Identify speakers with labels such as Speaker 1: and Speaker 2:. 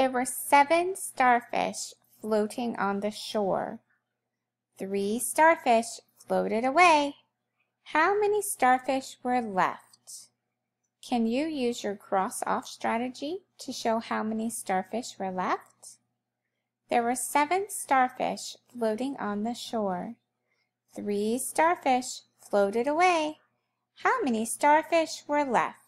Speaker 1: There were 7 starfish floating on the shore. 3 starfish floated away. How many starfish were left? Can you use your cross-off strategy to show how many starfish were left? There were 7 starfish floating on the shore. 3 starfish floated away. How many starfish were left?